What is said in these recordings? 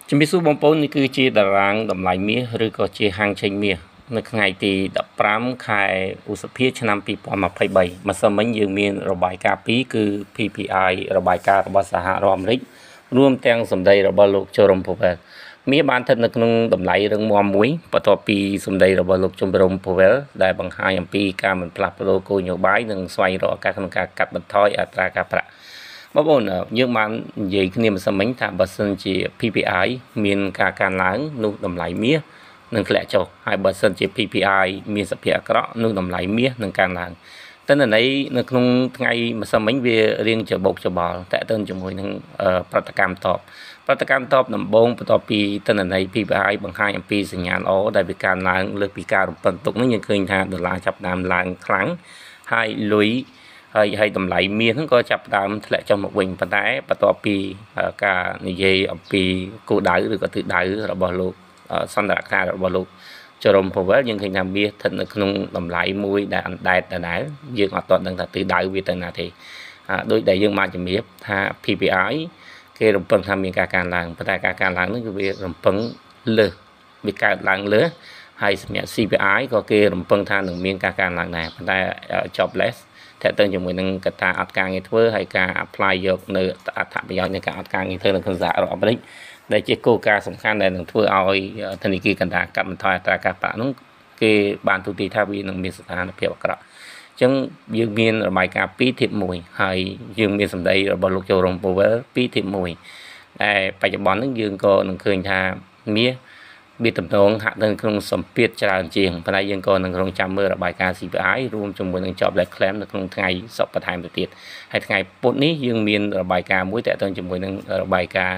ជំរាបសួរបងប្អូននេះគឺជាតារាងតម្លៃមាសឬក៏ជាហាងចេញមាសនៅថ្ងៃទី15ខែឧសភាឆ្នាំ2023ម្សិលមិញយើងមានរបាយការណ៍2គឺ PPI របាយការណ៍របស់សហរដ្ឋអាមេរិករួមទាំងសម្ដីរបស់លោក Jerome Powell មាសបានស្ថិតនៅក្នុងតម្លៃរឹងមាំមួយបន្ទាប់ពីសម្ដីរបស់លោក Jerome Powell ដែលបង្ហាញអំពីការមិនផ្លាស់ប្ដូរគោលនយោបាយនិងស្វែងរកឱកាសក្នុងការកាត់បន្ថយអត្រាការប្រាក់បងប្អូនយើងបាននិយាយគ្នាម្សិលមិញថាបើសិនជា PPI មានការកើនឡើងនោះតម្លៃមាសនឹងធ្លាក់ចុះហើយបើសិនជា PPI មានសភាពអាក្រក់នោះតម្លៃមាសនឹងកើនឡើងតើន័យនៅក្នុងថ្ងៃម្សិលមិញវារៀងច្បុកច្បល់តើតើជាមួយនឹងប្រតិកម្មតបដំបូងបន្ទាប់ពីតន័យ PPI បង្ហាញអំពីសញ្ញាណល្អដែលវាកើនឡើងលើសពីការរំពឹងទុកនេះយើងឃើញថាដុល្លារចាប់ផ្ដើមឡើងខ្លាំងហើយលុយហើយតម្លៃមាសហ្នឹងក៏ចាប់ផ្ដើមធ្លាក់ចុះមកវិញប៉ុន្តែបន្ទាប់ពីការនិយាយអំពីគោលដៅឬក៏ទិសដៅរបស់លោកសន្ទរការរបស់លោកJerome Powell យើងឃើញថាមាសស្ថិតនៅក្នុងតម្លៃមួយដែលអណ្ដែតដដែលយើងអត់ទាន់ដឹងថាទិសដៅវាទៅណាទេដោយដែលយើងបានជំរាបថា PPI គេរំពឹងថាមានការកើនឡើងប៉ុន្តែការកើនឡើងនេះគឺវារំពឹងលើសវាកើតឡើងលើសហើយសម្រាប់ CPI ក៏គេរំពឹងថានឹងមានការកើនឡើងដែរប៉ុន្តែ jobless តែទៅជាមួយនឹងកត្តាអត់ការងារធ្វើហើយការ apply យកនៅអត្ថប្រយោជន៍នៃការអត់ការងារធ្វើនៅក្នុងសហរដ្ឋអាមេរិកដែលជាគោលការណ៍សំខាន់ដែលនឹងធ្វើឲ្យធនាគារកណ្ដាលកាត់បន្ថយអត្រាការប្រាក់នោះគេបានទូទាយថាវានឹងមានស្ថានភាពអាក្រក់អញ្ចឹងយើងមានរបាយការណ៍2ធៀប1ហើយយើងមានសម្ដីរបស់លោកJerome Powell 2ធៀប1តែបច្ចុប្បន្ននេះយើងក៏នឹងឃើញថាមាសវាទំនងហាក់នៅក្នុងសម្ពាធច្រើនជាងប៉ុន្តែយើងក៏នឹងរងចាំមើលរបាយការណ៍ CPI រួមជាមួយនឹង Jobless Claim នៅក្នុងថ្ងៃសុក្របន្ថែមទៅទៀតហើយថ្ងៃពុធនេះយើងមានរបាយការណ៍មួយទាក់ទងជាមួយនឹងរបាយការណ៍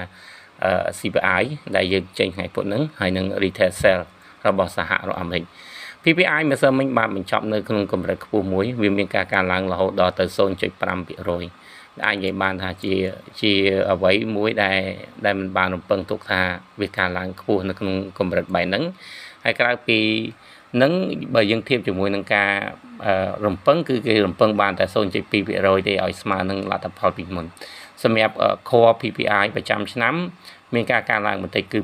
CPI ដែលយើងចេញថ្ងៃពុធហ្នឹងហើយនឹង Retail Sale របស់សហរដ្ឋអាមេរិក PPI ម្សិលមិញបានបញ្ចប់នៅក្នុងកម្រិតខ្ពស់មួយវាមានការកើនឡើងរហូតដល់ទៅ 0.5% អាចនិយាយបានថាជាអ្វីមួយដែលមិនបានរំពឹងទុកថាវាកើនឡើងខ្ពស់នៅក្នុងកម្រិតបែបហ្នឹងហើយក្រៅពីនឹងបើយើងធៀបជាមួយនឹងការរំពឹងគឺគេរំពឹងបានតែ 0.2% ទេឲ្យស្មើនឹងលទ្ធផលពីមុនសម្រាប់ Core PPI ប្រចាំឆ្នាំមានការកើនឡើងបន្តិចគឺ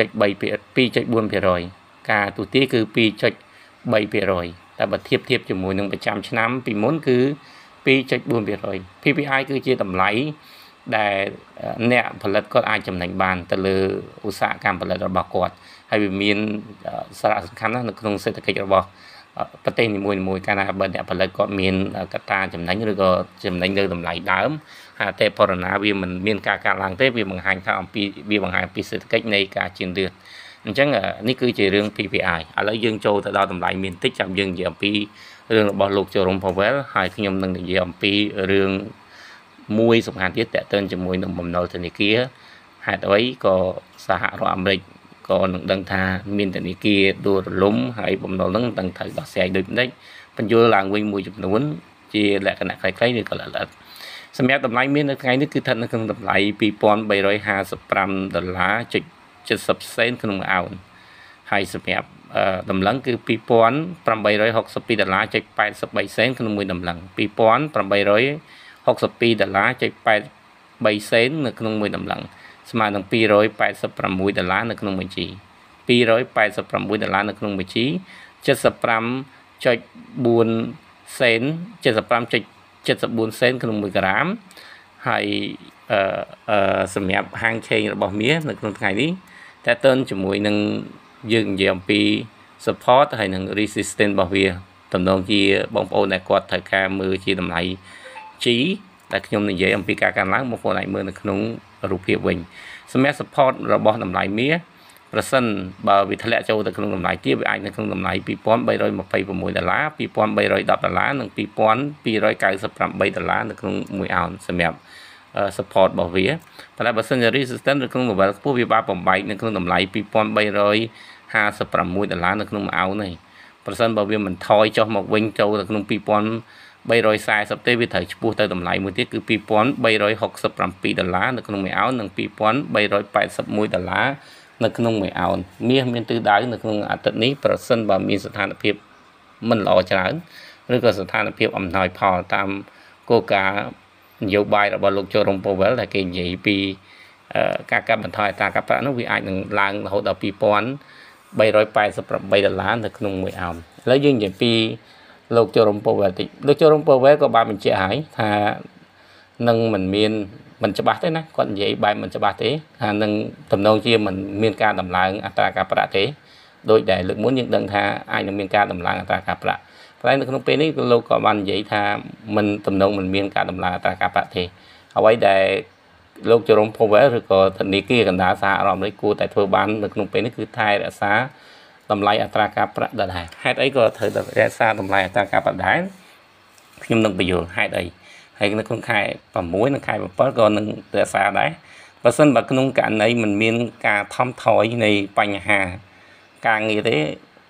2.4% ការទូទាយគឺ 2.3% តែបើធៀបជាមួយនឹងប្រចាំឆ្នាំពីមុនគឺ 2.4% PPI គឺជាតម្លៃដែលអ្នកផលិតគាត់អាចចំណេញបានទៅលើឧស្សាហកម្មផលិតរបស់គាត់ហើយវាមានសារៈសំខាន់ណាស់នៅក្នុងសេដ្ឋកិច្ចរបស់ប្រទេសនីមួយៗកាលណាបើអ្នកផលិតគាត់មានកត្តាចំណេញឬក៏ចំណេញលើតម្លៃដើមហើយតែបរិណាវាមិនមានការកើនឡើងទេវាបង្ហាញថាអំពីសេដ្ឋកិច្ចនៃការជឿនលឿនអញ្ចឹងនេះគឺជារឿង PPI ឥឡូវយើងចូលទៅដល់តម្លៃមានតិចចាំយើងនិយាយអំពីរឿងរបស់លោកJerome Powell ហើយខ្ញុំនឹងនិយាយអំពីរឿងមួយសំខាន់ទៀតតើតើជាមួយនឹងបំណុលធនាគារហេតុអ្វីក៏សហរដ្ឋអាមេរិកក៏នឹងដឹងថាមានធនាគារដួលរលំហើយបំណុលហ្នឹងដឹងត្រូវដោះស្រាយដូចនេះបញ្យល់ឡើងវិញមួយចំនួនជាលក្ខណៈខ្លីៗឬក៏ល្អិតសម្រាប់តម្លៃមាននៅថ្ងៃនេះគឺស្ថិតនៅក្នុងតម្លៃ $2,355.70 ក្នុងមួយអោនហើយសម្រាប់តម្លឹងគឺ $2,862.83 ក្នុងមួយតម្លឹង $2,862.83 នៅក្នុងមួយតម្លឹងស្មើនឹង$286នៅក្នុងមួយជី$286នៅក្នុងមួយជី 75.4 សេន 75.74 សេនក្នុង1ក្រាមហើយសម្រាប់ហាងឆេងរបស់មាសនៅក្នុងថ្ងៃនេះតើតើជាមួយនឹងយើងនិយាយអំពី support ហើយនឹង resistance របស់វាតំណងជាបងប្អូនដែលគាត់ត្រូវការមើលជាតម្លៃ G ដែលខ្ញុំនិយាយអំពីការកើនឡើងបងប្អូនអាចមើលនៅក្នុងរូបភាពវិញសម្រាប់ support របស់តម្លៃមាសប្រសិនបើវាធ្លាក់ចូលទៅក្នុងតម្លៃទៀតវាអាចនៅក្នុងតម្លៃ$2,326 $2,310 និង$2,298 នៅក្នុង1អោនសម្រាប់support របស់វាប៉ុន្តែបើសិនជា resistance នៅក្នុង level ខ្ពស់វាបានបំបែកនៅក្នុងតម្លៃ$2,356 នៅក្នុង1អោនហើយប្រសិនបើវាមិនថយចុះមកវិញចូលទៅក្នុង$2,340 ទេវាត្រូវឈ្មោះទៅតម្លៃមួយទៀតគឺ$2,367 នៅក្នុង1អោននិង$2,381 នៅក្នុង1អោនមាសមានទិសដៅនៅក្នុងអាទិត្យនេះប្រសិនបើមានស្ថានភាពមិនល្អច្រើនឬក៏ស្ថានភាពអំណោយផលតាមគោលការណ៍នយោបាយរបស់លោកJerome Powell ដែលគេនិយាយពីការកាត់បន្ថយអត្រាការប្រាក់នោះវាអាចនឹងឡើងរហូតដល់$2388នៅក្នុងមួយអោនឥឡូវយើងនិយាយពីលោកជរំពវេតិចលោកជរំពវេក៏បានបញ្ជាក់ហើយថានឹងមិនច្បាស់ទេណាគាត់និយាយបែបមិនច្បាស់ទេថានឹងតំណងជាមិនមានការដំឡើងអត្រាការប្រាក់ទេដោយដែលលើកមុនយើងដឹងថាអាចនឹងមានការដំឡើងអត្រាការប្រាក់ប៉ុន្តែនៅក្នុងពេលនេះលោកក៏បាននិយាយថាមិនតំណងមិនមានការដំឡើងអត្រាការប្រាក់ទេអ្វីដែលលោកជរំ Powell ឬក៏ធនាគារកណ្ដាលសហរដ្ឋអាមេរិកគួរតែធ្វើបាននៅក្នុងពេលនេះគឺថែរក្សាតម្លៃអត្រាការប្រាក់ដដែលហេតុអីក៏ត្រូវតែរក្សាតម្លៃអត្រាការប្រាក់ដែរខ្ញុំនឹងបញ្យល់ហេតុអីហើយនៅក្នុងខែ6និងខែ7ក៏នឹងរក្សាដែរបើសិនបើក្នុងករណីមិនមានការថមថយនៃបញ្ហាការងារទេ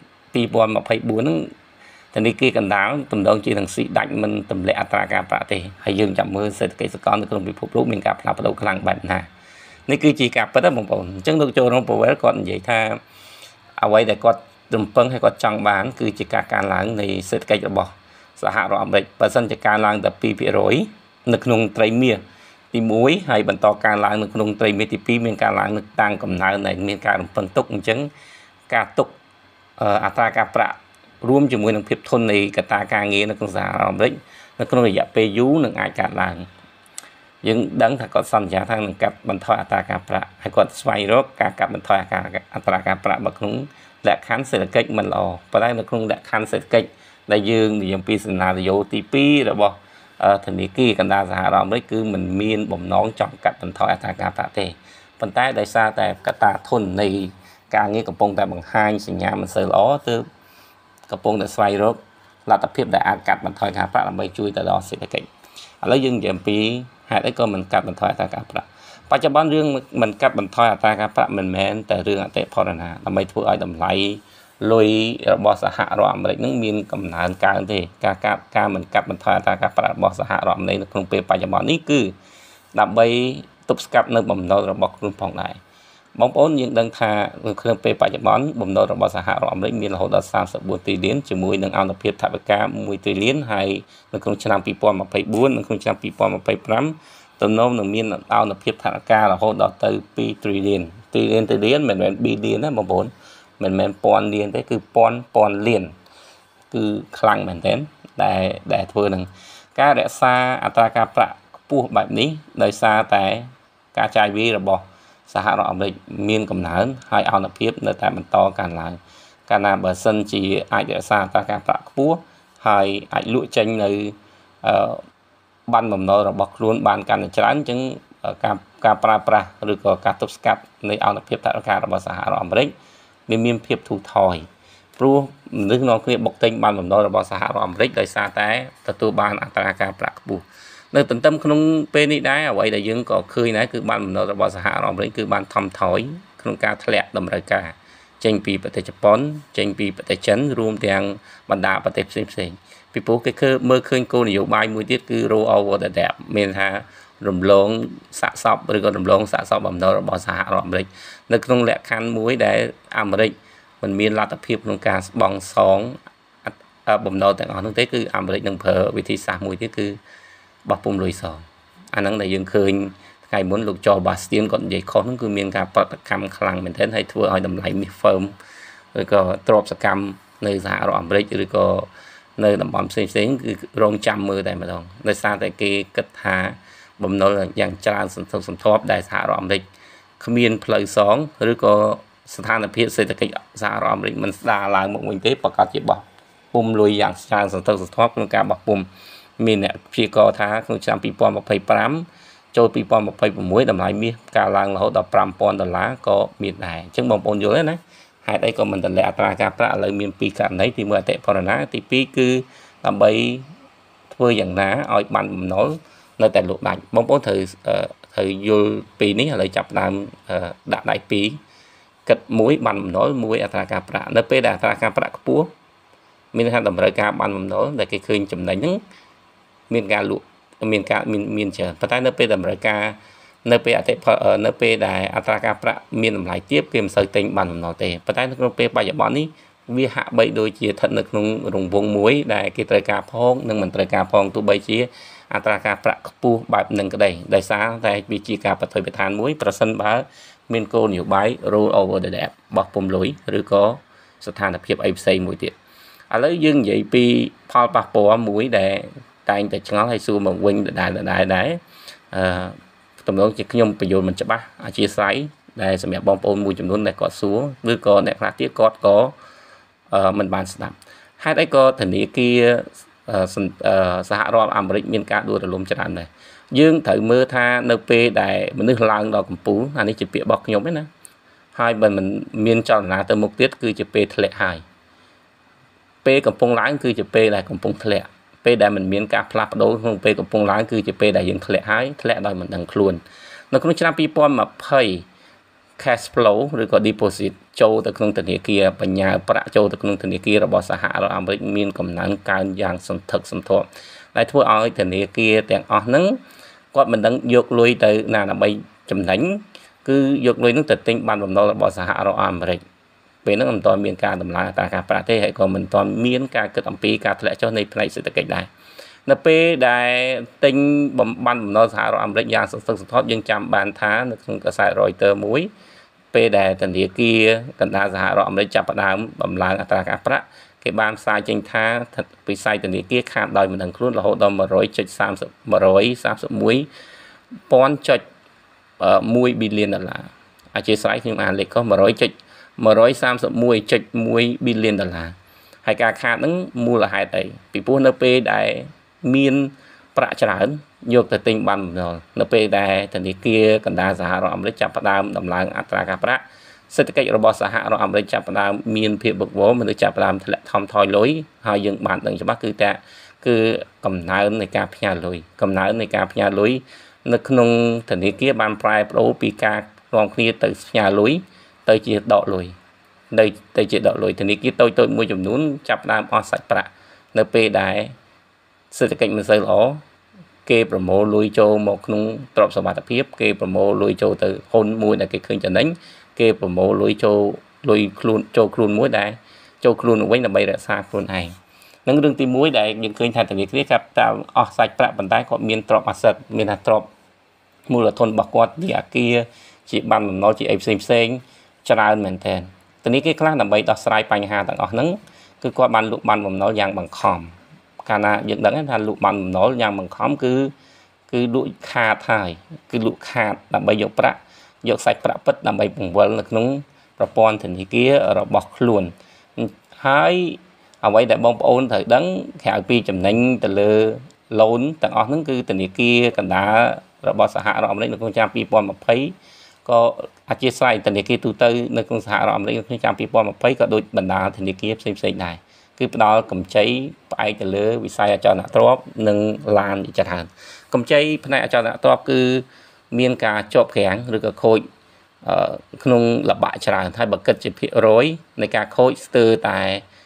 2024ហ្នឹងធនាគារកណ្ដាលតំណងជានឹងស៊ីដាច់មិនទម្លាក់អត្រាការប្រាក់ទេហើយយើងចាំមើលសេដ្ឋកិច្ចសកលនៅក្នុងពិភពលោកមានការផ្លាស់ប្ដូរខ្លាំងបែបណានេះគឺជាការពិតណាបងប្អូនអញ្ចឹងលោកចូលរងពវលគាត់និយាយថាអ្វីដែលគាត់រំពឹងហើយគាត់ចង់បានគឺជាការកើនឡើងនៃសេដ្ឋកិច្ចរបស់សហរដ្ឋអាមេរិកបើសិនជាកើនឡើងតែ 2% នៅក្នុងត្រីមាសទី1ហើយបន្តកើនឡើងនៅក្នុងត្រីមាសទី2មានការឡើងនៅតាមកំណើនដែលមានការរំពឹងទុកអញ្ចឹងការទុកអត្រាការប្រាក់រួមជាមួយនឹងភាពធន់នៃកត្តាការងារនៅក្នុងសហរដ្ឋអាមេរិកនៅក្នុងរយៈពេលយូរនឹងអាចកើតឡើងយើងដឹងថាគាត់សន្យាថានឹងកាត់បន្ថយអត្រាការប្រាក់ហើយគាត់ស្វែងរកការកាត់បន្ថយអត្រាការប្រាក់នៅក្នុងលក្ខខណ្ឌសេដ្ឋកិច្ចមិនល្អប៉ុន្តែនៅក្នុងលក្ខខណ្ឌសេដ្ឋកិច្ចដែលយើងនិយាយពីសេណារីយ៉ូទី2របស់ធនាគារកណ្ដាលសហរដ្ឋអាមេរិកគឺមិនមានបំណងចង់កាត់បន្ថយអត្រាការប្រាក់ទេប៉ុន្តែដោយសារតែកត្តាធន់នៃការងារកំពុងតែបង្ហាញសញ្ញាមិនសូវល្អទើបកំពុងតែស្វែងរកលទ្ធភាពដែលអាចកាត់បន្ថយការប្រាក់ដើម្បីជួយទៅដល់សេដ្ឋកិច្ចឥឡូវយើងនិយាយអំពីហេតុអីក៏មិនកាត់បន្ថយអត្រាការប្រាក់បច្ចុប្បន្នរឿងមិនកាត់បន្ថយអត្រាការប្រាក់មិនមែនតែរឿងអតិផរណាដើម្បីធ្វើឲ្យតម្លៃលុយរបស់សហរដ្ឋអាមេរិកនឹងមានកំណើនកើនទេការមិនកាត់បន្ថយអត្រាការប្រាក់របស់សហរដ្ឋអាមេរិកនៅក្នុងពេលបច្ចុប្បន្ននេះគឺដើម្បីទប់ស្កាត់នៅបំណុលរបស់ខ្លួនផងដែរបងប្អូនយើងដឹងថានៅក្នុងពេលបច្ចុប្បន្នបំណុលរបស់សហរដ្ឋអាមេរិកមានរហូតដល់34 trillion ជាមួយនឹងអនុភាពថវិកា1 trillion ហើយនៅក្នុងឆ្នាំ2024និងក្នុងឆ្នាំ2025ទំនងនឹងមានអនុភាពថវិការហូតដល់ទៅ2 trillion មិនមែន billion ណាបងប្អូនមិនមែនពាន់លានទេគឺពាន់លានគឺខ្លាំងមែនទែនដែលធ្វើនឹងការរក្សាអត្រាការប្រាក់ខ្ពស់បែបនេះដោយសារតែការចាយវាយរបស់សហរដ្ឋអាមេរិកមានកំណើនហើយអនុភាពនៅតែបន្តកើនឡើងកាលណាបើសិនជាអាចរក្សាអត្រាការប្រាក់ខ្ពស់ហើយអាចលក់ចេញនៅបានបំណុលរបស់ខ្លួនបានកាន់តែច្រើនអញ្ចឹងការប្រើប្រាស់ឬក៏ការទប់ស្កាត់នៃអនុភាពថវិការបស់សហរដ្ឋអាមេរិកមានភាពធូរថយព្រោះមនុស្សនាំគ្នាបុកទិញបានបំណុលរបស់សហរដ្ឋអាមេរិកដោយសារតែទទួលបានអត្រាការប្រាក់ខ្ពស់នៅទន្ទឹមក្នុងពេលនេះដែរអ្វីដែលយើងក៏ឃើញដែរគឺបានបំណុលរបស់សហរដ្ឋអាមេរិកគឺបានថមថយក្នុងការធ្លាក់តម្រូវការចេញពីប្រទេសជប៉ុនចេញពីប្រទេសចិនរួមទាំងបណ្ដាប្រទេសផ្សេងពីព្រោះគេមើលឃើញគោលនយោបាយមួយទៀតគឺ roll over the debt មានថារំលងសាកសពឬក៏រំលងសាកសពបំណុលរបស់សហរដ្ឋអាមេរិកនៅក្នុងលក្ខខណ្ឌមួយដែលអាមេរិកមិនមានលទ្ធភាពក្នុងការស្បង់សងបំណុលទាំងអស់នោះទេគឺអាមេរិកនឹងប្រើវិធីសាស្ត្រមួយទៀតគឺបោះពុម្ពលុយសងអាហ្នឹងដែលយើងឃើញថ្ងៃមុនលោកចោបាស្ទៀនគាត់និយាយខុសហ្នឹងគឺមានការប្រតិកម្មខ្លាំងមែនទែនហើយធ្វើឲ្យតម្លៃមាសហ្វឺមឬក៏ទ្រព្យសកម្មនៅសហរដ្ឋអាមេរិកឬក៏នៅតំបន់ផ្សេងគឺរងចាំមើលតែម្ដងដោយសារតែគេគិតថាបំណុលយ៉ាងច្រើនសន្ធឹកសន្ធាប់ដែលសហរដ្ឋអាមេរិកគ្មានផ្លូវសងឬក៏ស្ថានភាពសេដ្ឋកិច្ចសហរដ្ឋអាមេរិកមិនស្ដារឡើងមកវិញទេប្រកាសជាបោះពុម្ពលុយយ៉ាងច្រើនសន្ធឹកសន្ធាប់ក្នុងការបោះពុម្ពមានអ្នកព្យាករណ៍ថាក្នុងឆ្នាំ2025ចូល2026តម្លៃមាសកើនឡើងរហូតដល់$5000ក៏មានដែរអញ្ចឹងបងប្អូនយល់ទេណាហេតុអីក៏មិនទម្លាក់អត្រាការប្រាក់ឥឡូវមានពីរករណីទី1អតិផរណាទី2គឺដើម្បីធ្វើយ៉ាងណាឲ្យបានបំណុលនៅតែលក់ដាច់បងប្អូនត្រូវយល់ពីនេះឥឡូវចាប់ដើមដាក់ដៃពីរគិតមួយបានបំណុលមួយអត្រាការប្រាក់នៅពេលដែលអត្រាការប្រាក់ខ្ពស់មានថាតម្រូវការបានបំណុលដែលគេឃើញចំណេញហ្នឹងមានការលក់មានច្រើនប៉ុន្តែនៅពេលតម្រូវការនៅពេលដែលអត្រាការប្រាក់មានតម្លៃទាបគេមិនសូវទិញបានបំណុលទេប៉ុន្តែនៅក្នុងពេលបច្ចុប្បន្ននេះវាហាក់បីដូចជាស្ថិតនៅក្នុងរង្វង់មួយដែលគេត្រូវការផងនិងមិនត្រូវការផងទោះបីជាអត្រាការប្រាក់ខ្ពស់បែបនឹងក្តីដោយសារតែវាជាការបថុយបឋានមួយប្រសិនបើមានគោលនយោបាយ roll over the debt របស់ពំលុយឬក៏ស្ថានភាពអីផ្សេងមួយទៀតឥឡូវយើងនិយាយពីផលប៉ះពាល់មួយដែលតែងតែឆ្ងល់ហើយសួរមកវិញដដែលទំនងជាខ្ញុំបញ្យល់មិនច្បាស់អធិស្ឋានដែលសម្រាប់បងប្អូនមួយចំនួនដែលគាត់សួរឬក៏អ្នកខ្លះទៀតគាត់ក៏មិនបានស្ដាប់ហេតុអីក៏ធនាគារសហរដ្ឋអាមេរិកមានការដួលរលំច្រើនដែរយើងត្រូវមើលថានៅពេលដែលមនុស្សឡើងដល់កំពូលអានេះជាពាក្យរបស់ខ្ញុំឯណាហើយបើមិនមានចលនាទៅមុខទៀតគឺជាពេលធ្លាក់ហើយពេលកំពុងឡើងគឺជាពេលដែលកំពុងធ្លាក់ពេលដែលមិនមានការផ្លាស់ប្ដូរក្នុងពេលកំពុងឡើងគឺជាពេលដែលយើងធ្លាក់ហើយធ្លាក់ដោយមិនដឹងខ្លួននៅក្នុងឆ្នាំ2020 cash flow ឬក៏ deposit ចូលទៅក្នុងធនាគារបញ្ញាប្រាក់ចូលទៅក្នុងធនាគាររបស់សហរដ្ឋអាមេរិកមានកំណើនកើនយ៉ាងសន្ធឹកសន្ធាប់ដែលធ្វើឲ្យធនាគារទាំងអស់ហ្នឹងគាត់មិនដឹងយកលុយទៅណាដើម្បីចំណេញគឺយកលុយហ្នឹងទៅទិញបានបំណុលរបស់សហរដ្ឋអាមេរិកពេលហ្នឹងមិនទាន់មានការដំឡើងអត្រាការប្រាក់ទេហើយក៏មិនទាន់មានការគិតអំពីការធ្លាក់ចុះនៃផ្នែកសេដ្ឋកិច្ចដែរនៅពេលដែលទិញបំណុលសហរដ្ឋអាមេរិកយ៉ាងសន្ធឹកសន្ធាប់យើងចាំបានថានៅក្នុងកាសែត Reuters មួយពេលដែលធនាគារកណ្ដាលសហរដ្ឋអាមេរិកចាប់ផ្ដើមបំឡើងអត្រាការប្រាក់គេបានផ្សាយចេញថាវិស័យធនាគារខាតដោយមិនដឹងខ្លួនរហូតដល់ 131.1 billion ដុល្លារអធិស្ឋានខ្ញុំអានលេខខុស 131.1 billion ដុល្លារហើយការខាតហ្នឹងមូលហេតុអីពីព្រោះនៅពេលដែលមានប្រាក់ច្រើនយកទៅទិញបានបំណុលនៅពេលដែលធនាគារកណ្ដាលសហរដ្ឋអាមេរិកចាប់ផ្ដើមដំឡើងអត្រាការប្រាក់សេដ្ឋកិច្ចរបស់សហរដ្ឋអាមេរិកចាប់ផ្ដើមមានភាពវឹកវរមនុស្សចាប់ផ្ដើមធ្លាក់ថមថយលុយហើយយើងបានដឹងច្បាស់គឺកំណើននៃការផ្ញើលុយកំណើននៃការផ្ញើលុយនៅក្នុងធនាគារបានប្រែប្រួលពីការនាំគ្នាទៅផ្ញើលុយទៅជាដកលុយទៅជាដកលុយធនាគារតូចមួយចំនួនចាប់ផ្ដើមអស់សាច់ប្រាក់នៅពេលដែលសេដ្ឋកិច្ចមិនសូវល្អគេប្រមូលលុយចូលមកក្នុងទ្រព្យសម្បត្តិភាពគេប្រមូលលុយចូលទៅហ៊ុនមួយដែលគេឃើញចំណេញគេប្រមូលលុយចូលលុយខ្លួនចូលខ្លួនមួយដែលចូលខ្លួនវិញដើម្បីរក្សាខ្លួនឯងនឹងរឿងទី1ដែលយើងឃើញថាធនាគារចាប់តាមអស់សាច់ប្រាក់ប៉ុន្តែគាត់មានទ្រព្យអាសិតមានថាទ្រព្យមូលធនរបស់គាត់ជាអគារជាបានបំណុលជាអីផ្សេងច្រើនមែនទែនធនាគារខ្លះដើម្បីដោះស្រាយបញ្ហាទាំងអស់ហ្នឹងគឺគាត់បានលក់បានបំណុលយ៉ាងបង្ខំកាលណាយើងដឹងថាលក់បានបំណុលយ៉ាងបង្ខំគឺលក់ខាតហើយគឺលក់ខាតដើម្បីយកប្រាក់យកសាច់ប្រាក់ពិតដើម្បីបង្វិលនៅក្នុងប្រព័ន្ធធនាគាររបស់ខ្លួនហើយអ្វីដែលបងប្អូនត្រូវដឹងក្រៅពីចំណេញទៅលើ loan ទាំងអស់ហ្នឹងគឺធនាគារកណ្ដាលរបស់សហរដ្ឋអាមេរិកនៅក្នុងឆ្នាំ2020ក៏អធិស្ឋានធនាគារទូទៅនៅក្នុងសហរដ្ឋអាមេរិកនៅក្នុងឆ្នាំ2020ក៏ដូចបណ្ដាធនាគារផ្សេងដែរគឺផ្ដល់កម្ចីផ្អែកទៅលើវិស័យអចលនទ្រព្យនិងឡានជាច្រើនកម្ចីផ្នែកអចលនទ្រព្យគឺមានការជាប់ក្រាំងឬក៏ខូចក្នុងលបាក់ច្រើនហើយបើគិតជាភាគរយនៃការខូចស្ទើរតែ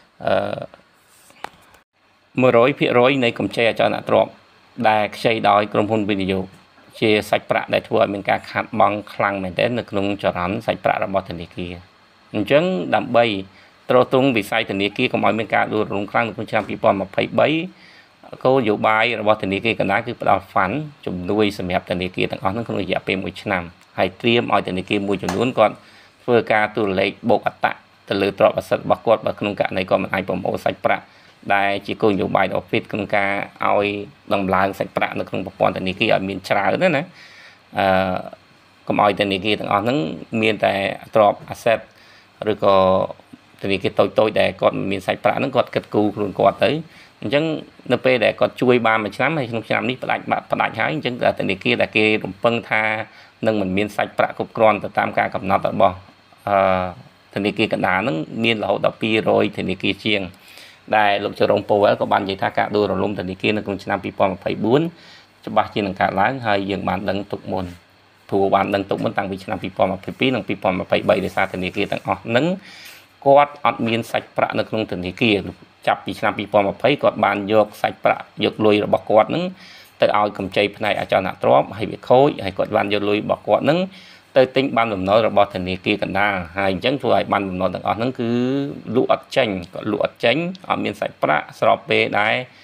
100% នៃកម្ចីអចលនទ្រព្យដែលខ្ចីដោយក្រុមហ៊ុនវិនិយោគជាសាច់ប្រាក់ដែលធ្វើឲ្យមានការខាតបង់ខ្លាំងមែនទែននៅក្នុងចរន្តសាច់ប្រាក់របស់ធនាគារអញ្ចឹងដើម្បីទ្រទ្រង់វិស័យធនាគារកុំឲ្យមានការដួលរំលំខ្លាំងនៅក្នុងឆ្នាំ2023គោលនយោបាយរបស់ធនាគារកណ្ដាលគឺផ្ដល់ fund ជំនួយសម្រាប់ធនាគារទាំងអស់នោះក្នុងរយៈពេល1ឆ្នាំហើយត្រៀមឲ្យធនាគារមួយចំនួនគាត់ធ្វើការទូលេខបូកអត្តៈទៅលើទ្រព្យអាសិតរបស់គាត់បើក្នុងករណីគាត់មិនអាចប្រមូលសាច់ប្រាក់ដែលជាគោលនយោបាយដ៏fitក្នុងការឲ្យដំឡើងសាច់ប្រាក់នៅក្នុងប្រព័ន្ធធនាគារឲ្យមានច្រើនណាកុំឲ្យធនាគារទាំងអស់ហ្នឹងមានតែទ្រព្យអាសិតឬក៏ធនាគារតូចដែលគាត់មានសាច់ប្រាក់ហ្នឹងគាត់គិតគូរខ្លួនគាត់ទៅអញ្ចឹងនៅពេលដែលគាត់ជួយបានមួយឆ្នាំហើយក្នុងឆ្នាំនេះផ្ដាច់ហើយអញ្ចឹងធនាគារដែលគេរំពឹងថានឹងមិនមានសាច់ប្រាក់គ្រប់គ្រាន់ទៅតាមការកំណត់របស់ធនាគារកណ្ដាលហ្នឹងមានរហូតដល់200ធនាគារជាងដែលលោកចរងពូវែលក៏បាននិយាយថាការដួលរលំធនាគារនៅក្នុងឆ្នាំ2024ច្បាស់ជានឹងកើតឡើងហើយយើងបានដឹងទុកមុនព្រោះបានដឹងទុកមុនតាំងពីឆ្នាំ2022និង2023ដោយសារធនាគារទាំងអស់ហ្នឹងគាត់អត់មានសាច់ប្រាក់នៅក្នុងធនាគារចាប់ពីឆ្នាំ2020គាត់បានយកសាច់ប្រាក់យកលុយរបស់គាត់ហ្នឹងទៅឲ្យកម្ចីផ្នែកអចលនទ្រព្យហើយវាខូចហើយគាត់បានយកលុយរបស់គាត់ហ្នឹងទៅទិញបានបំណុលរបស់ធនាគារកណ្ដាលហើយអញ្ចឹងធ្វើឲ្យបានបំណុលទាំងអស់ហ្នឹងគឺលក់អត់ចេញគាត់លក់អត់ចេញអត់មានសាច់ប្រាក់ស្របពេលដែល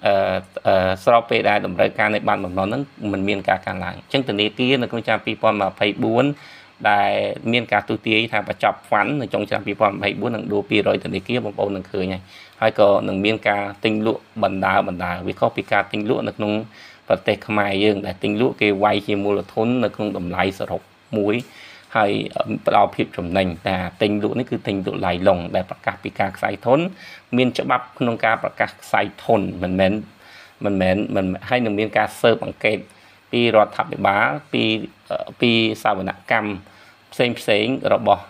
ស្របពេលដែលតម្រូវការនៃបានបំណុលហ្នឹងមិនមានការកើនឡើងអញ្ចឹងធនាគារនៅក្នុងឆ្នាំ2024ដែលមានការទូទាយថាបញ្ចប់ហ្វាន់នៅចុងឆ្នាំ2024នឹងដួល200ធនាគារបងប្អូននឹងឃើញហើយក៏នឹងមានការទិញលក់បណ្ដាវាខុសពីការទិញលក់នៅក្នុងប្រទេសខ្មែរយើងដែលទិញលក់គេវាយជាមូលធននៅក្នុងតម្លៃសរុបមួយហើយផ្ដល់ភាពចំណេញតែទិញលក់នេះគឺទិញលក់ឡាយឡុងដែលប្រកាសពីការខ្សែធនមានច្បាប់ក្នុងការប្រកាសខ្សែធនមិនមែនហើយនឹងមានការស៊ើបអង្កេតពីរដ្ឋាភិបាលពីសាវនកម្មផ្សេងរបស់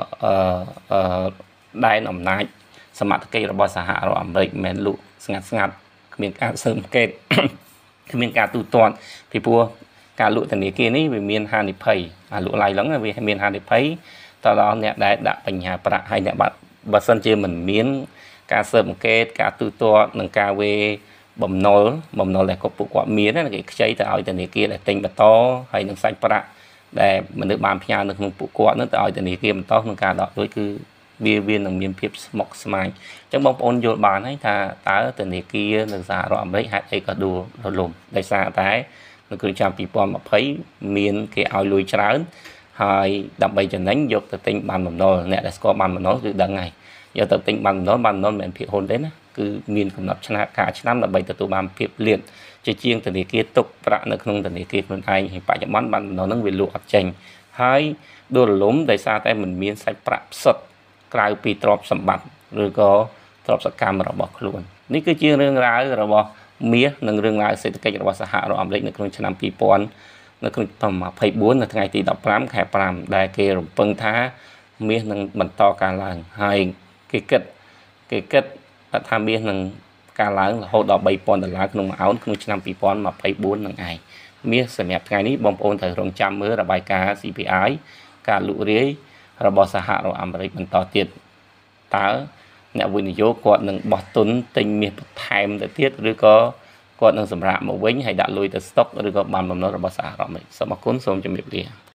ដែនអំណាចសមត្ថកិច្ចរបស់សហរដ្ឋអាមេរិកមិនមែនលក់ស្ងាត់គ្មានការស៊ើបអង្កេតគ្មានការទូទាត់ពីព្រោះការលក់ធនាគារនេះវាមានហានិភ័យលក់ឡាយឡឹងវាមានហានិភ័យតដល់អ្នកដែលដាក់បញ្ហាប្រាក់ហើយអ្នកបើសិនជាមិនមានការស៊ើបអង្កេតការទូទាត់និងការវេបំណុលដែលពួកគាត់មានគេខ្ចីទៅឲ្យធនាគារដែលទិញបន្តហើយនឹងសាច់ប្រាក់ដែលមនុស្សបានផ្ញើនៅក្នុងពួកគាត់នឹងទៅឲ្យធនាគារបន្តក្នុងការដកលុយគឺវានឹងមានភាពស្មុគស្មាញអញ្ចឹងបងប្អូនយល់បានហើយថាតើធនាគារនៅសហរដ្ឋអាមេរិកហេតុអីក៏ដួលរលំដោយសារតែនៅក្នុងឆ្នាំ2020មានគេឲ្យលុយច្រើនហើយដើម្បីចំណេញយកទៅទិញបានបំណុលអ្នកដែលស្គាល់បានបំណុលគឺដឹងហើយយកទៅទិញបានបំណុលមិនមែនភាគហ៊ុនទេណាគឺមានកំណត់ឆ្នាំដើម្បីទទួលបានភាពលៀនជាងធនាគារទុកប្រាក់នៅក្នុងធនាគារខ្លួនឯងហើយបច្ចុប្បន្នបានបំណុលនឹងវាលក់អត់ចេញហើយដួលរលំដោយសារតែមិនមានសាច់ប្រាក់ផ្សិតក្រៅពីទ្រព្យសម្បត្តិឬក៏ទ្រព្យសកម្មរបស់ខ្លួននេះគឺជារឿងរ៉ាវរបស់មាសនិងរឿងរ៉ាវសេដ្ឋកិច្ចរបស់សហរដ្ឋអាមេរិកនៅក្នុងឆ្នាំ2000នៅក្នុង2024នៅថ្ងៃទី15ខែ5ដែលគេរំពឹងថាមាសនឹងបន្តការឡើងហើយគេគិតថាមាសនឹងការឡើងរហូតដល់$3,000ក្នុងមួយអោនក្នុងឆ្នាំ2024នឹងឯងមាសសម្រាប់ថ្ងៃនេះបងប្អូនត្រូវរងចាំមើលរបាយការណ៍ CPI ការលក់រាយរបស់សហរដ្ឋអាមេរិកបន្តទៀតតើអ្នកវិនិយោគគាត់នឹងបោះទុនទិញមាសបន្ថែមទៅទៀតឬក៏គាត់នឹងសម្រាប់មកវិញហើយដាក់លុយទៅស្តុកឬក៏បានបំណុលរបស់សហរដ្ឋអាមេរិកសូមអរគុណសូមជម្រាបលា